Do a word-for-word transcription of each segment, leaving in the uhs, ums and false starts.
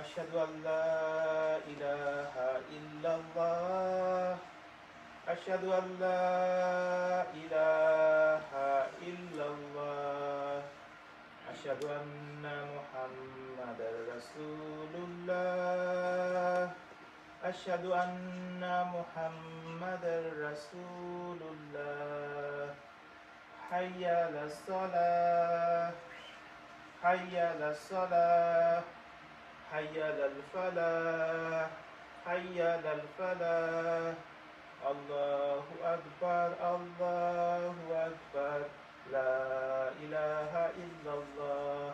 أشهد أن لا إله إلا الله أشهد أن لا إله إلا الله أشهد أن محمدا رسول الله أشهد أن محمدا رسول الله حي على الصلاة حي على الصلاة حي على الفلاح حي على الفلاح الله أكبر الله أكبر لا إله إلا الله.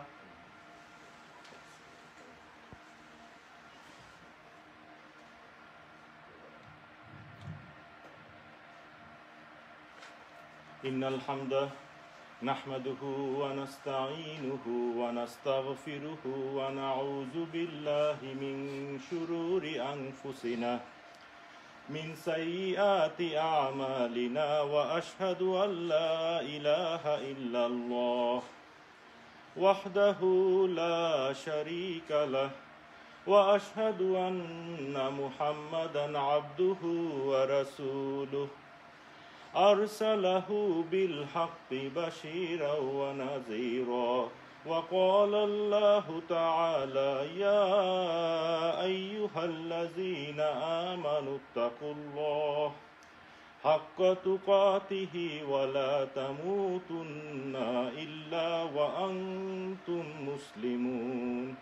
إن الحمد نحمده ونستعينه ونستغفره ونعوذ بالله من شرور أنفسنا من سيئات أعمالنا وأشهد أن لا إله إلا الله وحده لا شريك له وأشهد أن محمدا عبده ورسوله أرسله بالحق بشيرا ونذيرا وقال الله تعالى يا أيها الذين آمنوا اتقوا الله حق تقاته ولا تموتن إلا وأنتم مسلمون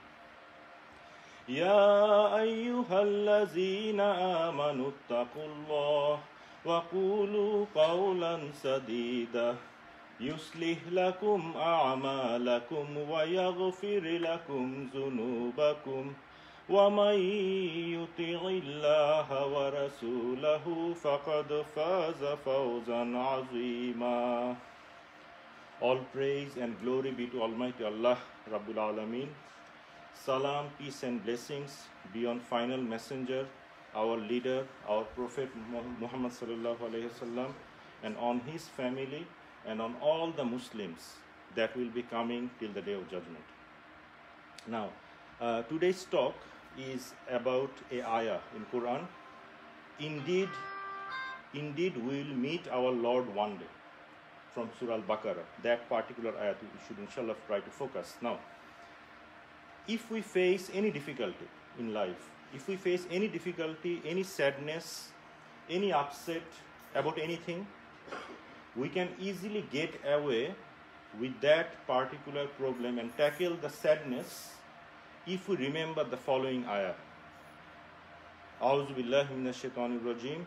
يا أيها الذين آمنوا اتقوا الله وقولوا قولا سديدا يصلح لكم أعمالكم ويغفر لكم ذنوبكم ومن يطع الله ورسوله فقد فاز فوزا عظيما. All praise and glory be to Almighty Allah Rabbul Alameen. Salam, peace and blessings be on final messenger, our leader, our Prophet Muhammad sallallahu alaihi wasallam, and on his family and on all the Muslims that will be coming till the day of judgment. Now, uh, today's talk is about a ayah in Quran. Indeed, indeed we will meet our Lord one day, from Surah Al-Baqarah. That particular ayah we should inshallah try to focus. Now, if we face any difficulty in life, if we face any difficulty, any sadness, any upset about anything, we can easily get away with that particular problem and tackle the sadness if we remember the following ayah. A'udhu billahi minash shaitanir rajim.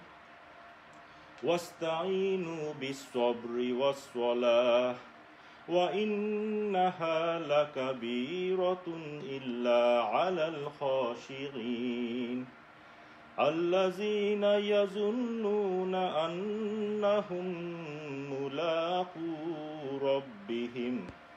Wasta'inu bis-sabri was-salah وَإِنَّهَا لَكَبِيرَةٌ إِلَّا عَلَى الْخَاشِعِينَ الَّذِينَ يَظُنُّونَ أَنَّهُم مُّلَاقُو رَبِّهِمْ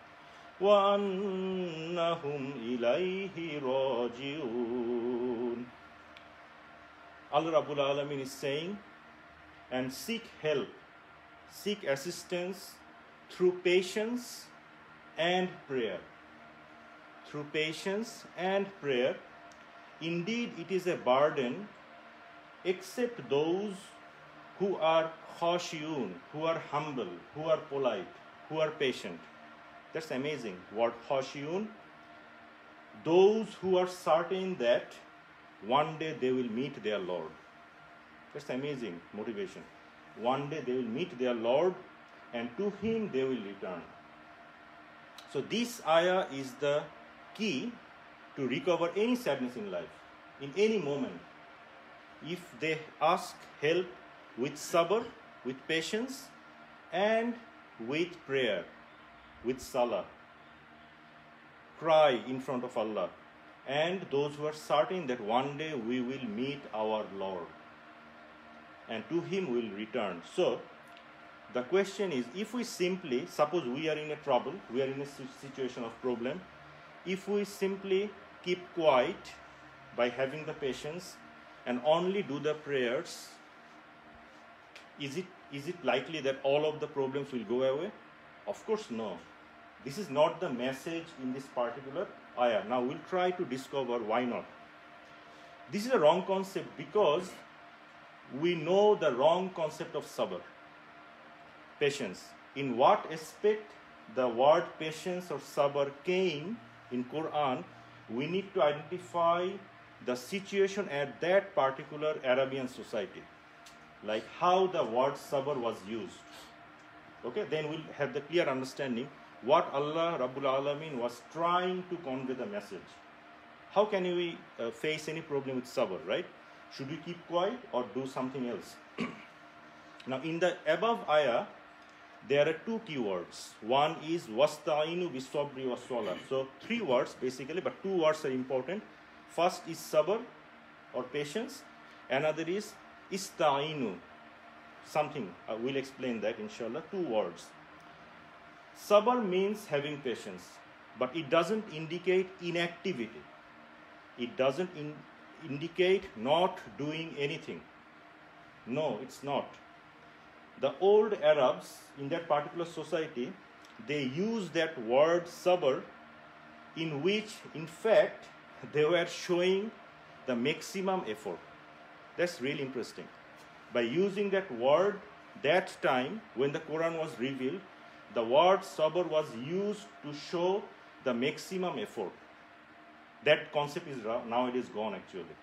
وَأَنَّهُمْ إِلَيْهِ رَاجِعُونَ. Allah Rabbul Alamin is saying, and seek help, seek assistance through patience and prayer. Through patience and prayer. Indeed, it is a burden except those who are khashiyun, who are humble, who are polite, who are patient. That's amazing. Word khashiyun. Those who are certain that one day they will meet their Lord. That's amazing motivation. One day they will meet their Lord, and to him they will return. So this ayah is the key to recover any sadness in life, in any moment. If they ask help with sabr, with patience, and with prayer, with salah, cry in front of Allah, and those who are certain that one day we will meet our Lord, and to him we will return. So, the question is, if we simply, suppose we are in a trouble, we are in a situation of problem, if we simply keep quiet by having the patience and only do the prayers, is it, is it likely that all of the problems will go away? Of course, no. This is not the message in this particular ayah. Now we'll try to discover why not. This is a wrong concept because we know the wrong concept of sabr, patience. In what aspect the word patience or sabr came in Quran, we need to identify the situation at that particular Arabian society, like how the word sabr was used. Okay, then we'll have the clear understanding what Allah Rabbul Alameen was trying to convey the message. How can we uh, face any problem with sabr, right? Should we keep quiet or do something else? Now, in the above ayah, there are two keywords. One is wasta'inu bis-sabri was-salah. So three words basically, but two words are important. First is sabr or patience. Another is ista'inu, something. Uh, we'll explain that inshallah. Two words. Sabr means having patience, but it doesn't indicate inactivity. It doesn't in indicate not doing anything. No, it's not. The old Arabs in that particular society, they used that word sabr, in which in fact they were showing the maximum effort. That's really interesting. By using that word that time when the Quran was revealed, the word sabr was used to show the maximum effort. That concept is nowadays gone actually.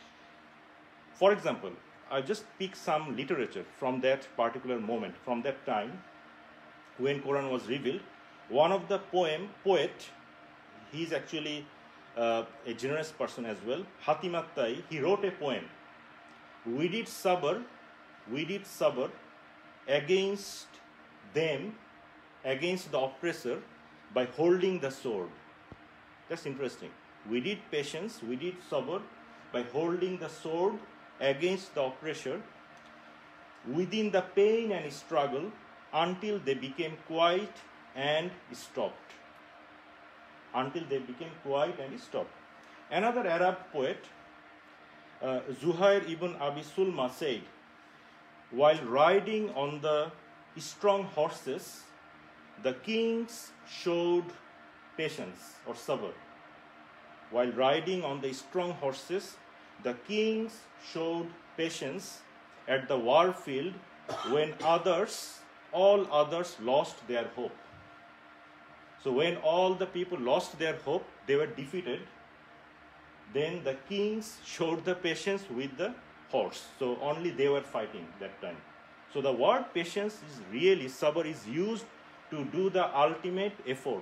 For example, I just pick some literature from that particular moment, from that time when Quran was revealed. One of the poem poet, he is actually uh, a generous person as well, Hatim at-Tai, he wrote a poem. We did sabr, we did sabr against them, against the oppressor, by holding the sword. That's interesting. We did patience, we did sabr by holding the sword against the oppressor within the pain and struggle until they became quiet and stopped. Until they became quiet and stopped. Another Arab poet, uh, Zuhair ibn Abi Sulma, said, while riding on the strong horses, the kings showed patience or sabr. While riding on the strong horses, the kings showed patience at the war field when others, all others lost their hope. So when all the people lost their hope, they were defeated, then the kings showed the patience with the horse. So only they were fighting that time. So the word patience is really, sabr is used to do the ultimate effort,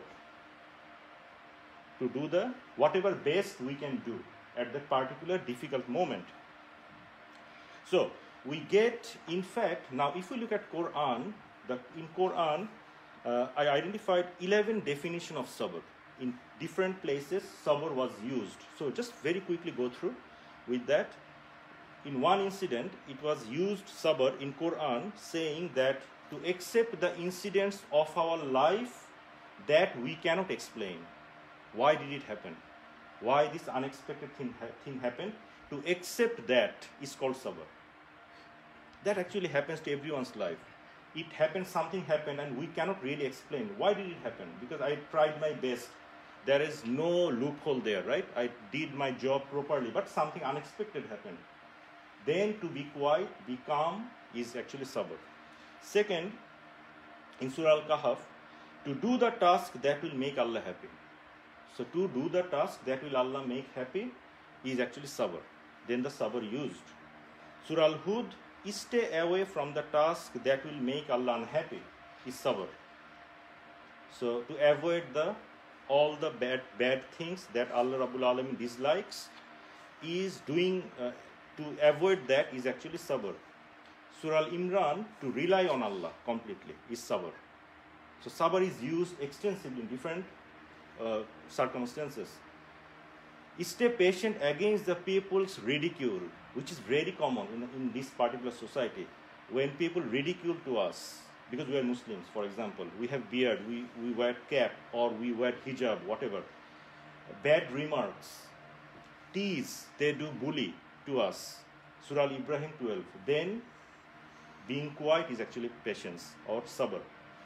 to do the whatever best we can do at that particular difficult moment. So we get, in fact, now if we look at Quran, the, in Quran, uh, I identified eleven definitions of sabr. In different places, sabr was used. So just very quickly go through with that. In one incident, it was used sabr in Quran, saying that to accept the incidents of our life that we cannot explain. Why did it happen? Why this unexpected thing, ha thing happened? To accept that is called sabr. That actually happens to everyone's life. It happened, something happened, and we cannot really explain. Why did it happen? Because I tried my best. There is no loophole there, right? I did my job properly, but something unexpected happened. Then to be quiet, be calm is actually sabr. Second, in Surah Al-Kahf, to do the task that will make Allah happy. So to do the task that will Allah make happy is actually sabr. Then the sabr used. Surah Al-Hud, stay away from the task that will make Allah unhappy is sabr. So to avoid the all the bad bad things that Allah Rabbul Alameen dislikes is doing, uh, to avoid that is actually sabr. Surah Al-Imran, to rely on Allah completely is sabr. So sabr is used extensively in different uh, circumstances. Stay patient against the people's ridicule, which is very common in, in this particular society. When people ridicule to us, because we are Muslims, for example, we have beard, we, we wear cap, or we wear hijab, whatever. Bad remarks, tease, they do bully to us. Surah Al-Ibrahim twelve. Then being quiet is actually patience or sabr.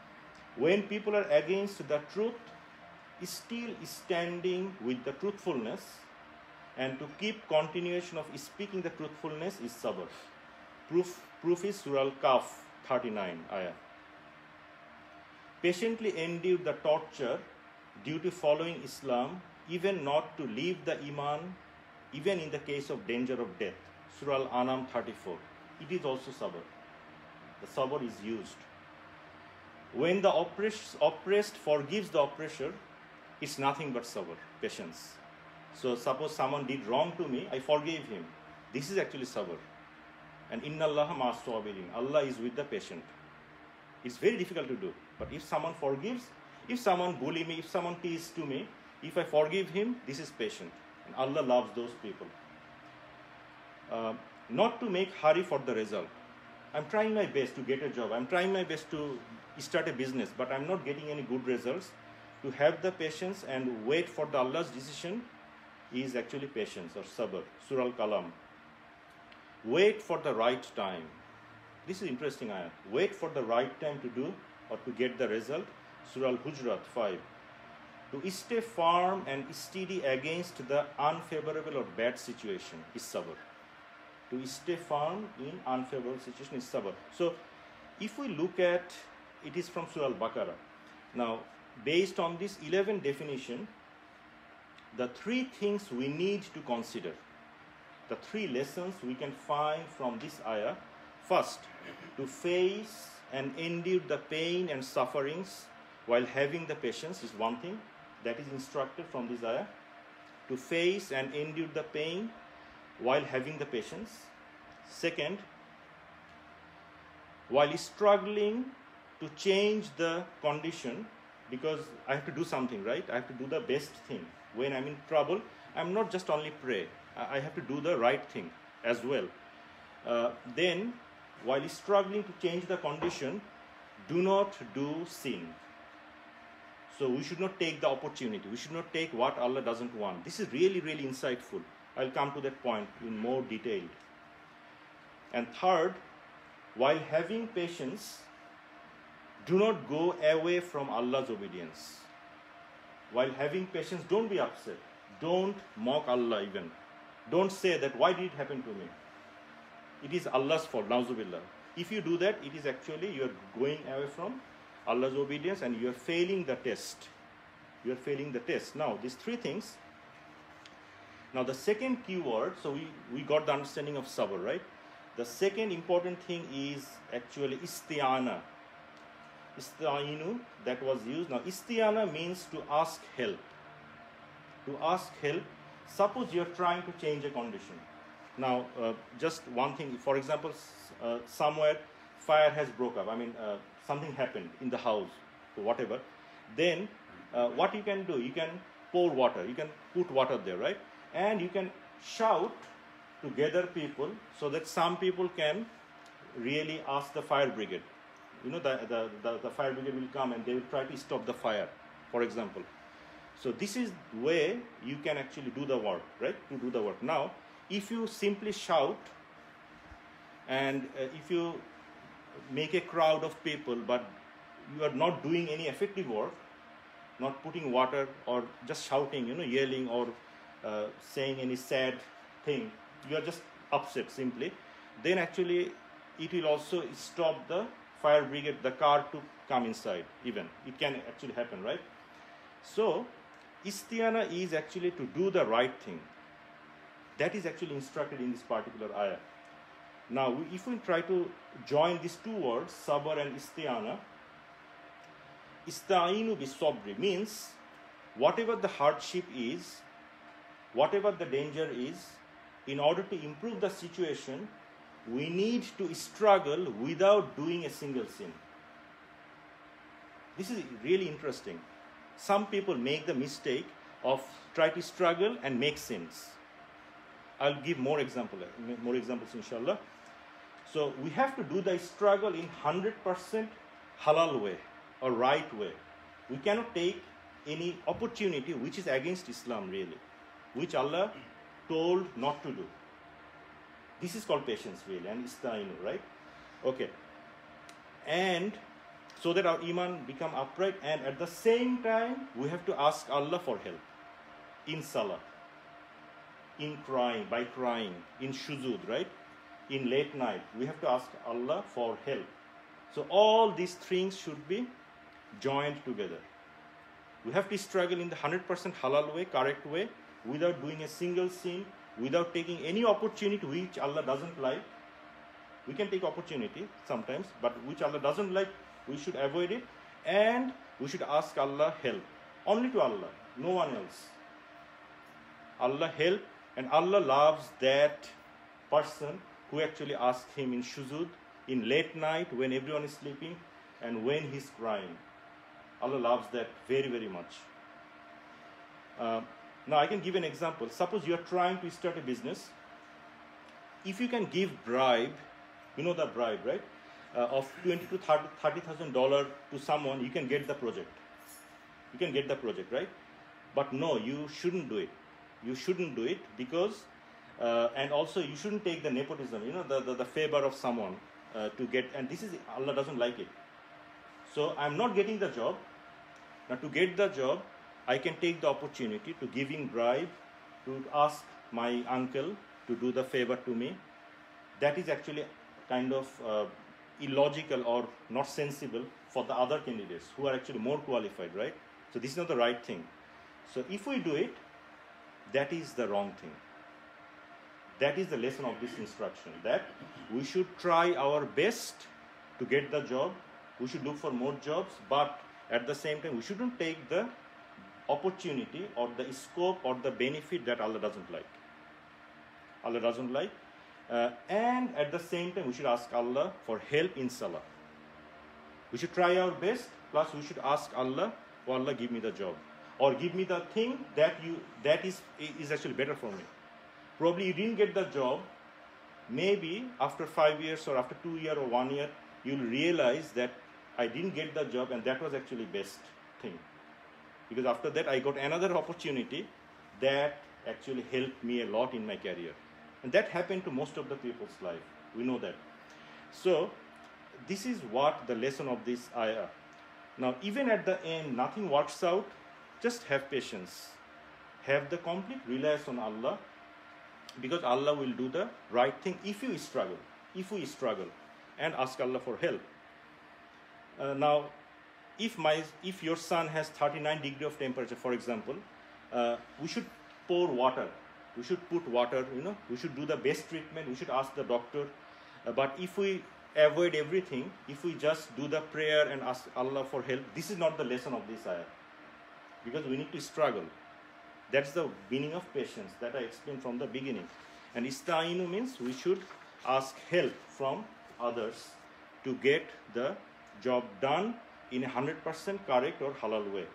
When people are against the truth, still standing with the truthfulness, and to keep continuation of speaking the truthfulness is sabr. Proof, proof is Surah Al-Kahf, thirty-nine ayah. Patiently endure the torture due to following Islam, even not to leave the Iman, even in the case of danger of death. Surah Al-An'am thirty-four. It is also sabr. The sabr is used. When the oppressed, oppressed forgives the oppressor, it's nothing but sabr, patience. So suppose someone did wrong to me, I forgave him. This is actually sabr. And inna Allaha ma'as sabirin. Allah is with the patient. It's very difficult to do. But if someone forgives, if someone bully me, if someone teases to me, if I forgive him, this is patient. And Allah loves those people. Uh, not to make hurry for the result. I'm trying my best to get a job. I'm trying my best to start a business, but I'm not getting any good results. To have the patience and wait for the Allah's decision is actually patience or sabr. Surah Al-Qalam. Wait for the right time. This is interesting ayah. Wait for the right time to do or to get the result. Surah Al-Hujurat five. To stay firm and steady against the unfavorable or bad situation is sabr. To stay firm in unfavorable situation is sabr. So, if we look at, it is from Surah Al-Baqarah. Now, based on this eleven definition, the three things we need to consider, the three lessons we can find from this ayah. First, to face and endure the pain and sufferings while having the patience is one thing that is instructed from this ayah. To face and endure the pain while having the patience. Second, while struggling to change the condition, because I have to do something, right? I have to do the best thing. When I'm in trouble, I'm not just only pray. I have to do the right thing as well. Uh, then, while struggling to change the condition, do not do sin. So we should not take the opportunity. We should not take what Allah doesn't want. This is really, really insightful. I'll come to that point in more detail. And third, while having patience, do not go away from Allah's obedience. While having patience, don't be upset. Don't mock Allah even. Don't say that, why did it happen to me? It is Allah's fault, na'uzubillah. If you do that, it is actually you are going away from Allah's obedience and you are failing the test. You are failing the test. Now, these three things. Now, the second key word, so we, we got the understanding of sabr, right? The second important thing is actually isti'ana. Ista'inu, that was used. Now, isti'ana means to ask help. To ask help. Suppose you are trying to change a condition. Now, uh, just one thing, for example, uh, somewhere fire has broke up. I mean, uh, something happened in the house, or whatever. Then, uh, what you can do, you can pour water, you can put water there, right? And you can shout to gather people so that some people can really ask the fire brigade. You know, the, the, the, the fire brigade will come and they will try to stop the fire, for example. So this is the way you can actually do the work, right? To do the work. Now, if you simply shout and uh, if you make a crowd of people but you are not doing any effective work, not putting water or just shouting, you know, yelling or uh, saying any sad thing, you are just upset simply, then actually it will also stop the fire brigade, the car to come inside even. It can actually happen, right? So, isti'ana is actually to do the right thing. That is actually instructed in this particular ayah. Now, if we try to join these two words, sabr and isti'ana, ista'inu bis-sabri means whatever the hardship is, whatever the danger is, in order to improve the situation, we need to struggle without doing a single sin. This is really interesting. Some people make the mistake of try to struggle and make sins. I'll give more example, more examples, inshallah. So we have to do the struggle in one hundred percent halal way or right way. We cannot take any opportunity which is against Islam really, which Allah told not to do. This is called patience really and ista'inu, right? Okay. And so that our iman become upright, and at the same time we have to ask Allah for help in salah, in crying, by crying, in shuzud, right? In late night, we have to ask Allah for help. So all these things should be joined together. We have to struggle in the one hundred percent halal way, correct way, without doing a single sin, without taking any opportunity which Allah doesn't like. We can take opportunity sometimes, but which Allah doesn't like, we should avoid it, and we should ask Allah help. Only to Allah, no one else. Allah help, and Allah loves that person who actually asks Him in shuzud, in late night when everyone is sleeping, and when he's crying. Allah loves that very, very much. Uh, now I can give an example. Suppose you are trying to start a business. If you can give bribe, you know the bribe, right? Uh, of twenty to thirty thousand dollars to someone, you can get the project. You can get the project, right? But no, you shouldn't do it. You shouldn't do it because, uh, and also you shouldn't take the nepotism, you know, the, the, the favor of someone uh, to get, and this is, Allah doesn't like it. So I'm not getting the job. Now to get the job, I can take the opportunity to giving bribe, to ask my uncle to do the favor to me. That is actually kind of uh, illogical or not sensible for the other candidates who are actually more qualified, right? So this is not the right thing. So if we do it, that is the wrong thing. That is the lesson of this instruction, that we should try our best to get the job. We should look for more jobs, but at the same time, we shouldn't take the opportunity or the scope or the benefit that Allah doesn't like. Allah doesn't like. Uh, and at the same time, we should ask Allah for help in salah. We should try our best, plus we should ask Allah, oh Allah, give me the job. Or give me the thing that you that is, is actually better for me. Probably you didn't get the job. Maybe after five years or after two years or one year, you'll realize that I didn't get the job and that was actually best thing. Because after that, I got another opportunity that actually helped me a lot in my career. And that happened to most of the people's life. We know that. So, this is what the lesson of this ayah. Now, even at the end, nothing works out. Just have patience. Have the complete reliance on Allah, because Allah will do the right thing if you struggle. If we struggle and ask Allah for help. Uh, now, if my if your son has thirty-nine degree of temperature, for example, uh, we should pour water. We should put water, you know, we should do the best treatment, we should ask the doctor. Uh, but if we avoid everything, if we just do the prayer and ask Allah for help, this is not the lesson of this ayah. Because we need to struggle. That's the meaning of patience that I explained from the beginning. And istainu means we should ask help from others to get the job done in a one hundred percent correct or halal way.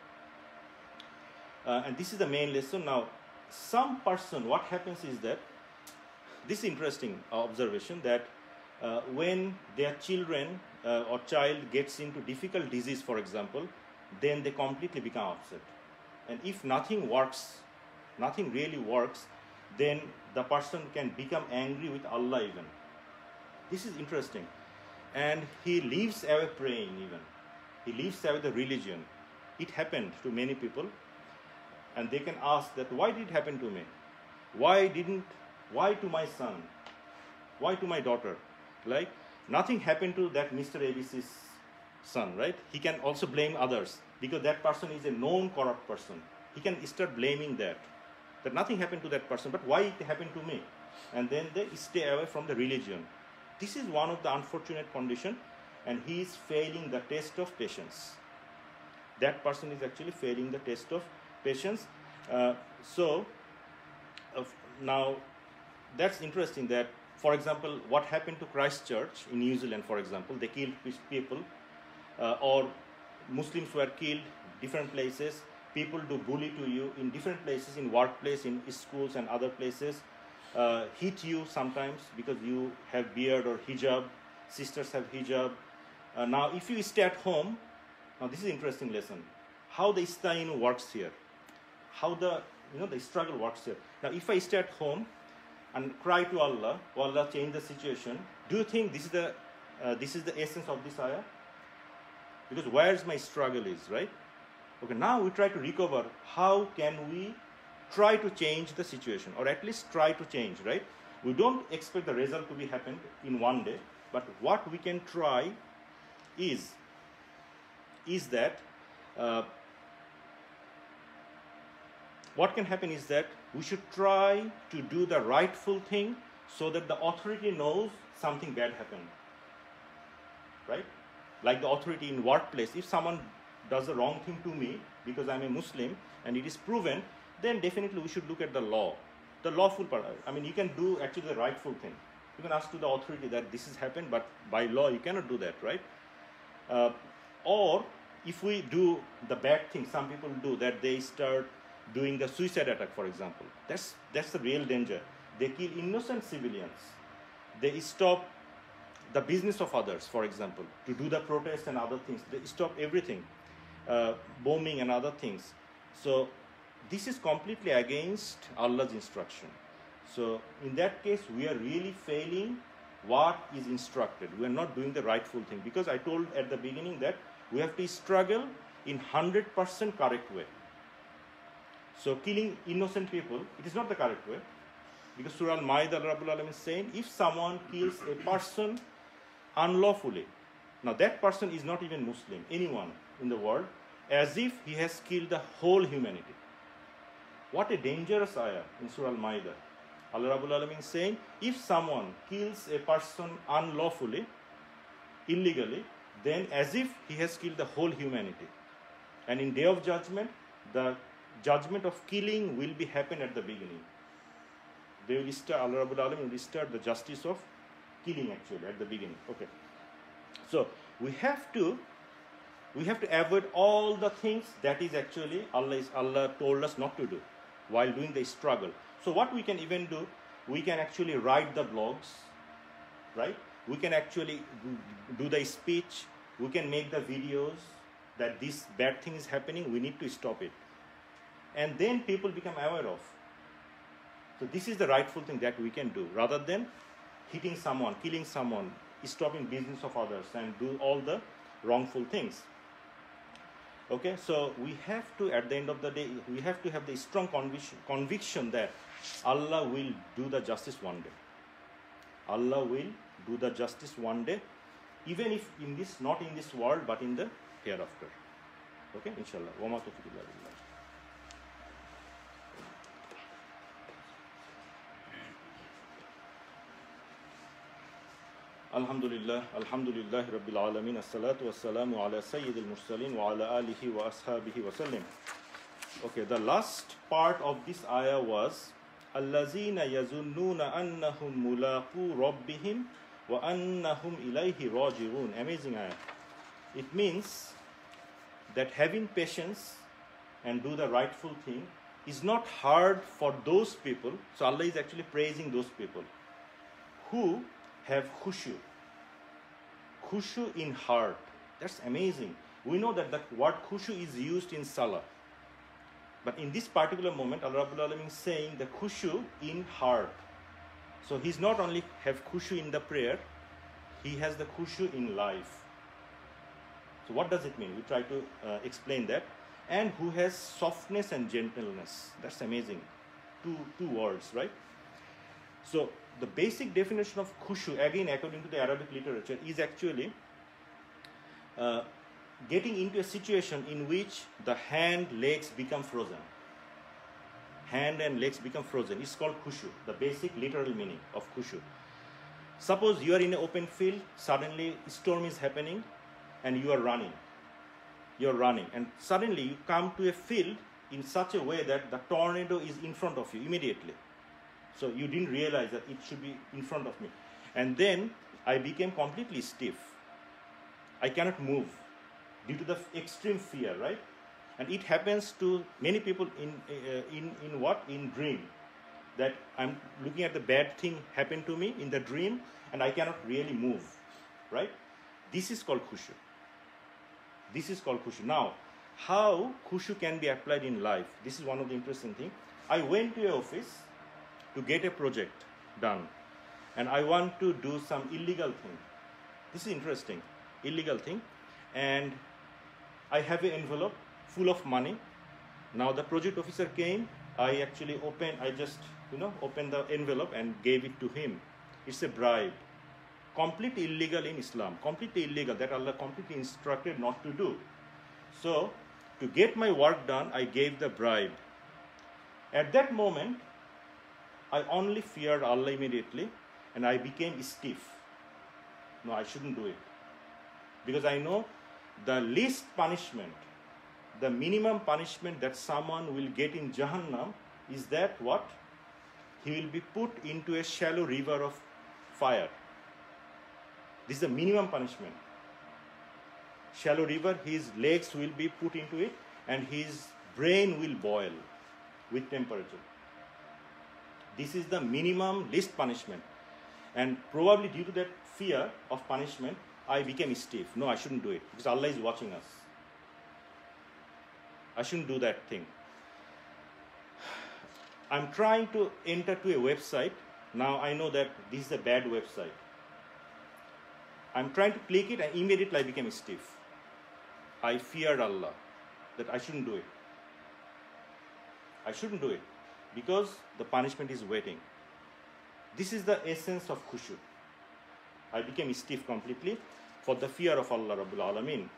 Uh, and this is the main lesson. Now, some person, what happens is that, this is interesting observation, that uh, when their children uh, or child gets into difficult disease, for example, then they completely become upset. And if nothing works, nothing really works, then the person can become angry with Allah even. This is interesting. And he leaves away praying even. He leaves away the religion. It happened to many people. And they can ask that, why did it happen to me? Why didn't, why to my son? Why to my daughter? Like, nothing happened to that Mister A B C's son, right? He can also blame others, because that person is a known corrupt person. He can start blaming that. That nothing happened to that person, but why it happened to me? And then they stay away from the religion. This is one of the unfortunate conditions, and he is failing the test of patience. That person is actually failing the test of patience. Uh, so, uh, now, that's interesting that, for example, what happened to Christchurch in New Zealand, for example, they killed people, uh, or Muslims were killed different places. People do bully to you in different places, in workplace, in schools and other places. Uh, hit you sometimes because you have beard or hijab. Sisters have hijab. Uh, now, if you stay at home, now this is an interesting lesson. How the istainu works here. How the, you know, the struggle works here. Now, if I stay at home and cry to Allah, oh Allah, change the situation, do you think this is the, uh, this is the essence of this ayah? because where's my struggle is, right? Okay, now we try to recover. How can we try to change the situation, or at least try to change, right? We don't expect the result to be happened in one day, but what we can try is, is that, uh, what can happen is that we should try to do the rightful thing so that the authority knows something bad happened, right? Like the authority in workplace, if someone does the wrong thing to me because I'm a Muslim and it is proven, then definitely we should look at the law, the lawful part. I mean, you can do actually the rightful thing. You can ask to the authority that this has happened, but by law you cannot do that, right? Uh, or if we do the bad thing, some people do that, they start doing the suicide attack, for example. That's, that's the real danger. They kill innocent civilians. They stop the business of others, for example, to do the protests and other things. They stop everything, uh, bombing and other things. So this is completely against Allah's instruction. So in that case, we are really failing what is instructed. We are not doing the rightful thing, because I told at the beginning that we have to struggle in one hundred percent correct way. So killing innocent people, it is not the correct way, because Surah Al-Ma'idah, Rabbul Alamin is saying, if someone kills a person unlawfully, now that person is not even Muslim, anyone in the world, as if he has killed the whole humanity. What a dangerous ayah in Surah Al-Ma'idah. Allah Rabbul Alamin is saying, if someone kills a person unlawfully, illegally, then as if he has killed the whole humanity. And in Day of Judgment, the judgment of killing will be happen at the beginning. They will start, Allah Rabbul Alamin will start the justice of killing actually at the beginning. Okay. So we have to we have to avoid all the things that is actually Allah is Allah told us not to do while doing the struggle. So what we can even do, we can actually write the blogs, right? We can actually do the speech, we can make the videos that this bad thing is happening, we need to stop it. And then people become aware of. So this is the rightful thing that we can do, rather than hitting someone, killing someone, stopping business of others, and do all the wrongful things. Okay, so we have to, at the end of the day, we have to have the strong conviction, conviction that Allah will do the justice one day. Allah will do the justice one day, even if in this, not in this world, but in the hereafter. Okay, inshallah. Wa ma tawfiq illa billah. Alhamdulillah, Alhamdulillah Rabbil Alameen, As-salatu was-salamu ala Sayyidil Mursaleen wa ala alihi wa ashabihi wa sallim. Okay, the last part of this ayah was Allazina yazunnuna annahum mulaqu rabbihim wa annahum ilayhi raji'un. Amazing ayah. It means that having patience and do the rightful thing is not hard for those people. So Allah is actually praising those people who have khushu. Khushu in heart. That's amazing. We know that the word khushu is used in salah. But in this particular moment, Allah Rabbul Alamin is saying the khushu in heart. So he's not only have khushu in the prayer, he has the khushu in life. So what does it mean? We try to uh, explain that. And who has softness and gentleness. That's amazing. Two, two words, right? So the basic definition of khushu, again according to the Arabic literature, is actually uh, getting into a situation in which the hand, legs become frozen. Hand and legs become frozen. It's called khushu, the basic literal meaning of khushu. Suppose you are in an open field, suddenly a storm is happening and you are running. You are running and suddenly you come to a field in such a way that the tornado is in front of you immediately. So you didn't realize that it should be in front of me. And then I became completely stiff. I cannot move due to the extreme fear, right? And it happens to many people in, uh, in, in what? In dream. That I'm looking at the bad thing happen to me in the dream and I cannot really move, right? This is called khushu. This is called khushu. Now, how khushu can be applied in life? This is one of the interesting things. I went to an office to get a project done and I want to do some illegal thing. This is interesting, illegal thing. And I have an envelope full of money. Now the project officer came. I actually opened, I just, you know, opened the envelope and gave it to him. It's a bribe. Completely illegal in Islam. Completely illegal, that Allah completely instructed not to do. So, to get my work done, I gave the bribe. At that moment, I only feared Allah immediately, and I became stiff. No, I shouldn't do it. Because I know the least punishment, the minimum punishment that someone will get in Jahannam is that what? He will be put into a shallow river of fire. This is the minimum punishment. Shallow river, his legs will be put into it and his brain will boil with temperature. This is the minimum least punishment. And probably due to that fear of punishment, I became stiff. No, I shouldn't do it because Allah is watching us. I shouldn't do that thing. I'm trying to enter to a website. Now I know that this is a bad website. I'm trying to click it and immediately I became stiff. I feared Allah, that I shouldn't do it. I shouldn't do it because the punishment is waiting. This is the essence of khushu. I became stiff completely for the fear of Allah Rabbul Alameen.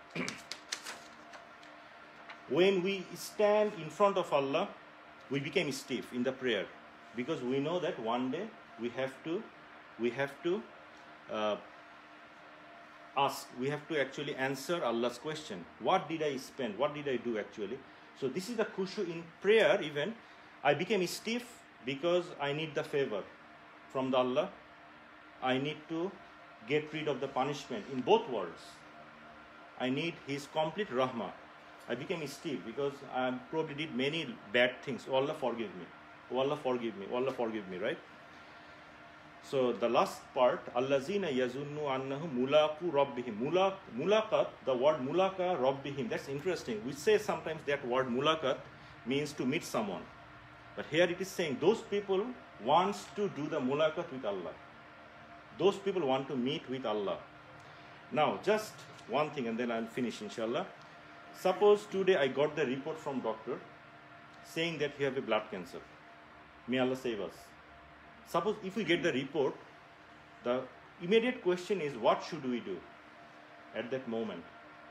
When we stand in front of Allah, we became stiff in the prayer because we know that one day we have to, we have to uh, ask, we have to actually answer Allah's question. What did I spend? What did I do actually? So this is the khushu in prayer even. I became stiff because I need the favor from the Allah. I need to get rid of the punishment in both worlds. I need His complete rahmah. I became stiff because I probably did many bad things. Oh Allah, forgive me. Oh Allah, forgive me. Oh Allah, forgive me, right? So the last part, Allazina yazunnu annahu mulaku rabbihim. Mulak, mulakat, the word mulaka rabbihim. That's interesting. We say sometimes that word mulakat means to meet someone. But here it is saying those people wants to do the mulakat with Allah. Those people want to meet with Allah. Now, just one thing and then I'll finish, inshallah. Suppose today I got the report from doctor saying that you have a blood cancer. May Allah save us. Suppose if we get the report, the immediate question is, what should we do at that moment?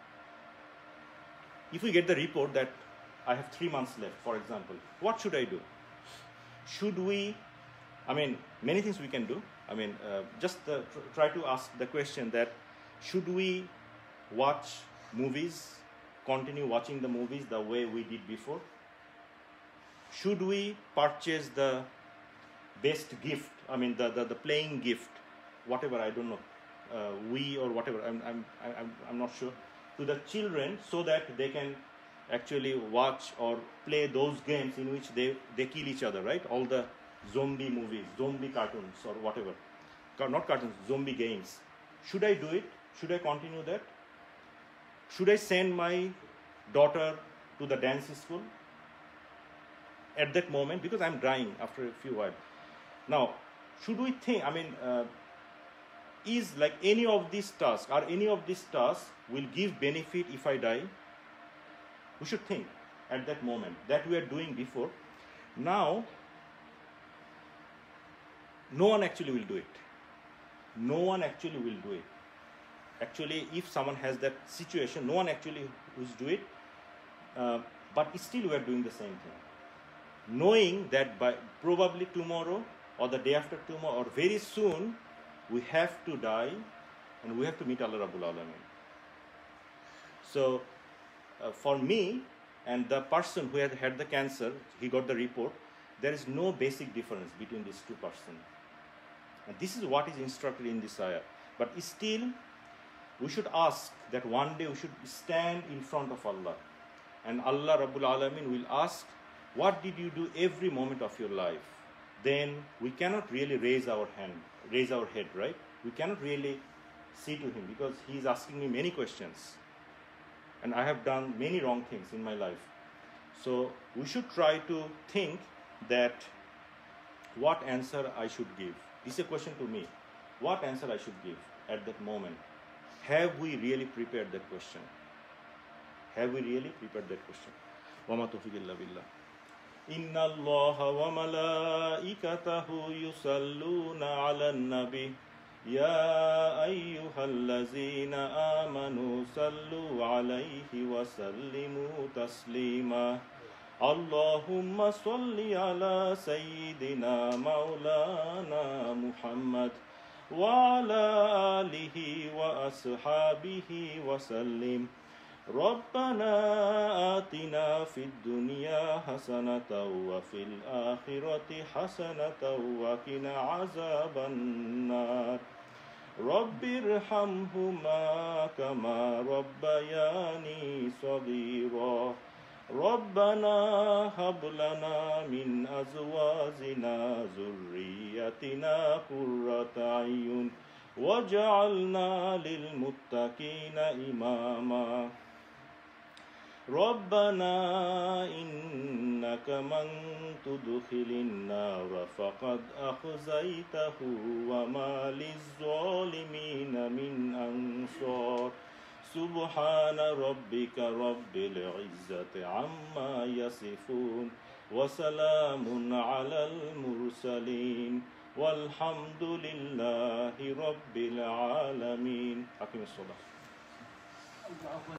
If we get the report that I have three months left, for example, what should I do? Should we, I mean, many things we can do. I mean, uh, just uh, tr try to ask the question that, should we watch movies, continue watching the movies the way we did before? Should we purchase the best gift, I mean the, the, the playing gift, whatever, I don't know, uh, we or whatever, I'm, I'm, I'm, I'm not sure, to the children so that they can actually watch or play those games in which they, they kill each other, right? All the zombie movies, zombie cartoons or whatever, not cartoons, zombie games. Should I do it? Should I continue that? Should I send my daughter to the dance school at that moment? Because I'm dying after a few while. Now, should we think, I mean, uh, is like any of these tasks, or any of these tasks will give benefit if I die? We should think at that moment that we are doing before. Now, no one actually will do it. No one actually will do it. Actually, if someone has that situation, no one actually will do it. Uh, but still we are doing the same thing. Knowing that by probably tomorrow or the day after tomorrow or very soon, we have to die and we have to meet Allah Rabbul Alameen. So, uh, for me and the person who had had the cancer, he got the report, there is no basic difference between these two persons. And this is what is instructed in this ayah. But still, we should ask that one day we should stand in front of Allah. And Allah Rabbul Alameen will ask, what did you do every moment of your life? Then we cannot really raise our hand, raise our head, right? We cannot really see to Him because He is asking me many questions. And I have done many wrong things in my life. So we should try to think that what answer I should give. This is a question to me. What answer I should give at that moment? Have we really prepared that question? Have we really prepared that question? وَمَا تَوْفِيقِ إِلَّا بِاللَّهِ. إِنَّ اللَّهَ وَمَلَائِكَتَهُ يُصَلُّونَ عَلَى النَّبِيِّ يَا أَيُّهَا الَّذِينَ آمَنُوا صَلُّوا عَلَيْهِ وَسَلِّمُوا تَسْلِيمًا. اللهم صل على سيدنا مولانا محمد وعلى آله وأصحابه وسلم. ربنا آتنا في الدنيا حسنة وفي الآخرة حسنة وقنا عذاب النار. رب ارحمهما كما ربياني صغيرا. ربنا هب لنا من أزواجنا ذريتنا قرة أعين واجعلنا للمتقين إماما. ربنا إنك من تدخل النار فقد أخزيته وما للظالمين من أنصار. سبحان ربك رب العزة عما يصفون وسلام على المرسلين والحمد لله رب العالمين. أقم الصلاة.